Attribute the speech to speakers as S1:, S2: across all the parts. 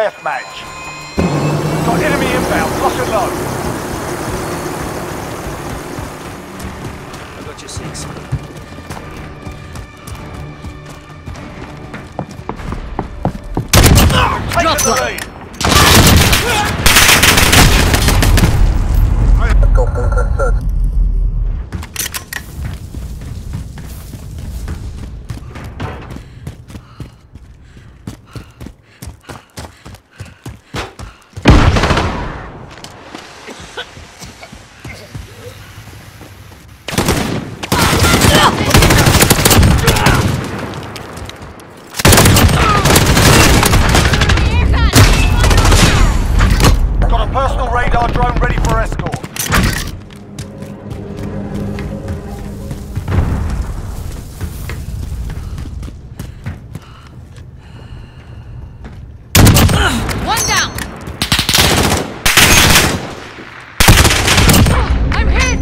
S1: deathmatch. Got enemy inbound, lock and load.
S2: I got your 6.
S1: Take the lead. Got a personal radar drone ready for escort.
S3: One down! I'm hit!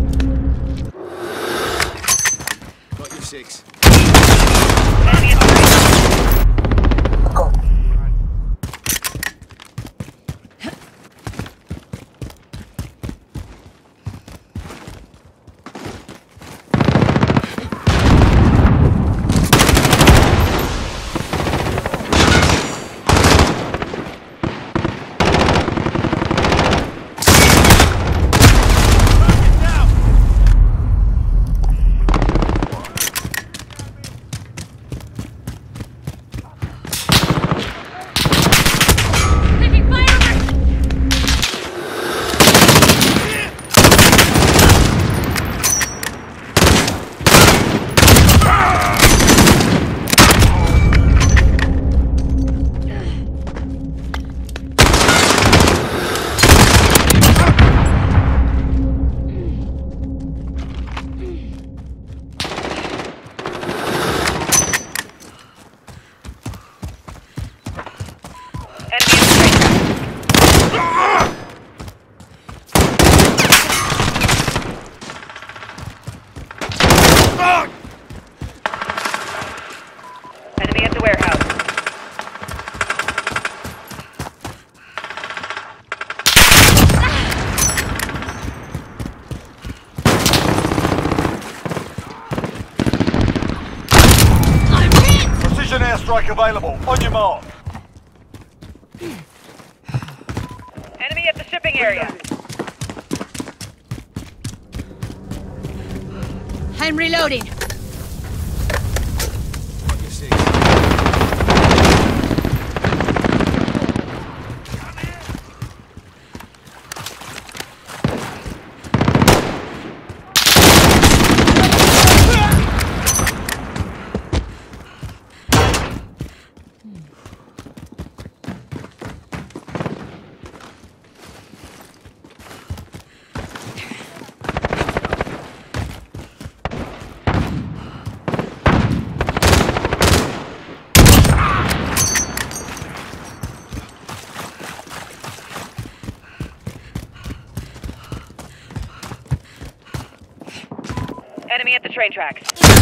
S2: Got your 6.
S3: Taking fire!
S4: Enemy at the warehouse.
S3: I'm hit!
S1: Precision airstrike available. On your mark.
S4: Enemy at the shipping area.
S3: I'm reloading.
S2: Got your 6.
S4: Enemy at the train tracks.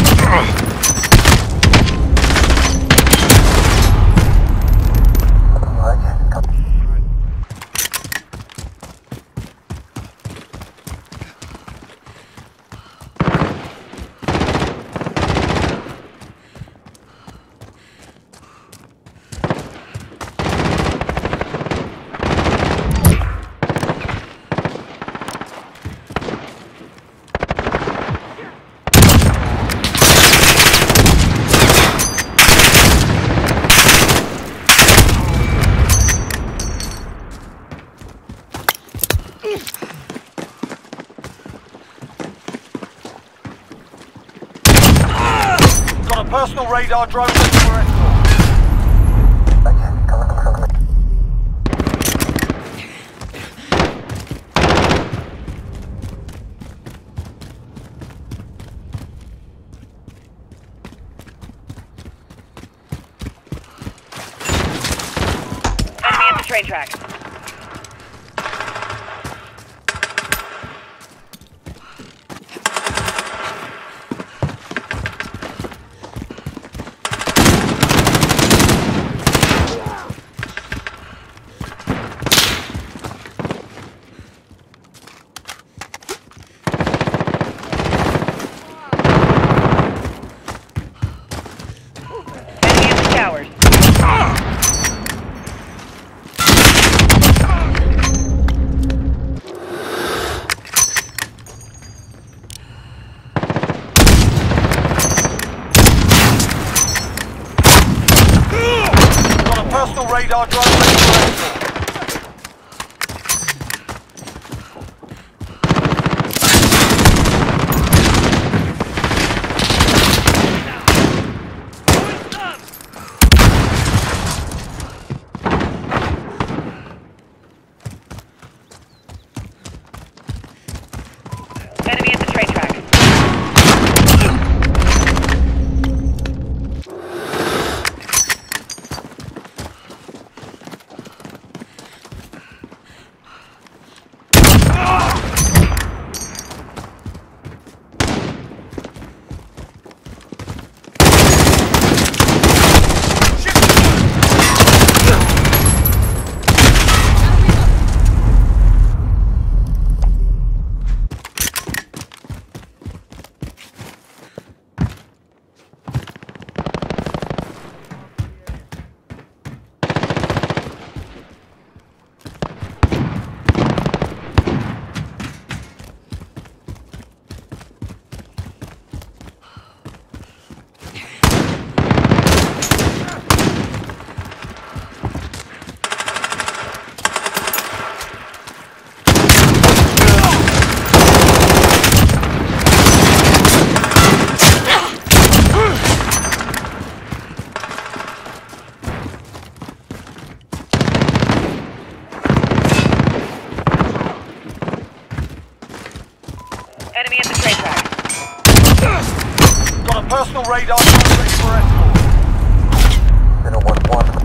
S1: Got a personal radar drone ready for escort.
S4: Enemy at the train tracks.
S1: radar drone ready for escort.
S4: Enemy at the train tracks. Enemy at the train tracks.
S1: Got a personal radar drone ready for escort.
S5: Center 1-1.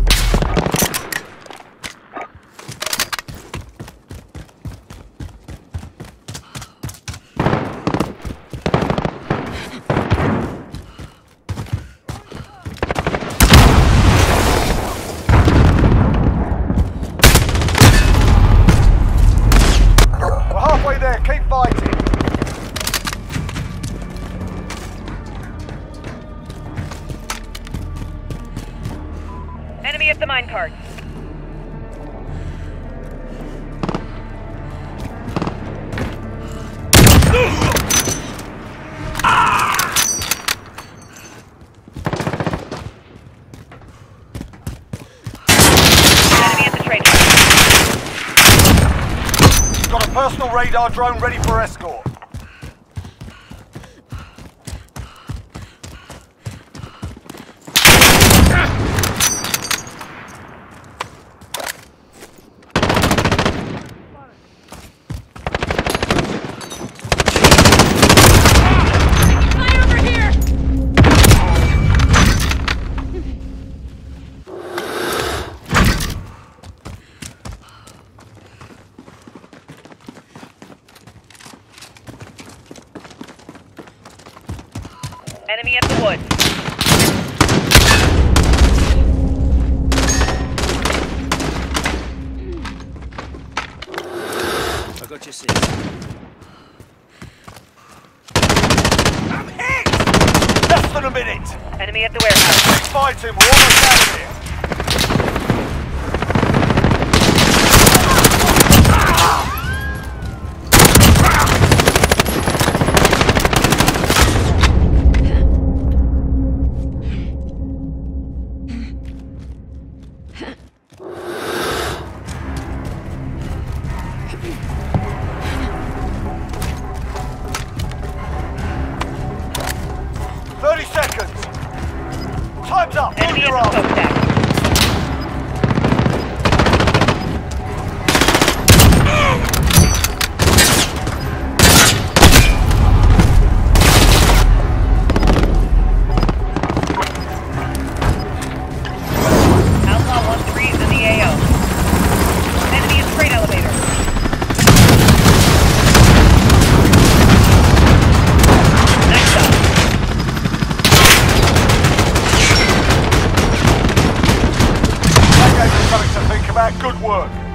S1: We're halfway there, keep fighting.
S4: Enemy at the minecart. Enemy at the train tracks.
S1: Got a personal radar drone ready for escort.
S3: Fire over here!
S4: Enemy at the woods.
S2: I got your six.
S1: I'm hit! Less than a minute.
S4: Enemy at the warehouse.
S1: Keep fighting, we're almost out of here. Time's up! Move
S4: Enemy
S1: your
S4: at the
S1: arm!
S4: smokestack. Outlaw 1-3 is in the AO. Enemy at freight elevator. Next up.
S1: I gave you something to think about. Good work.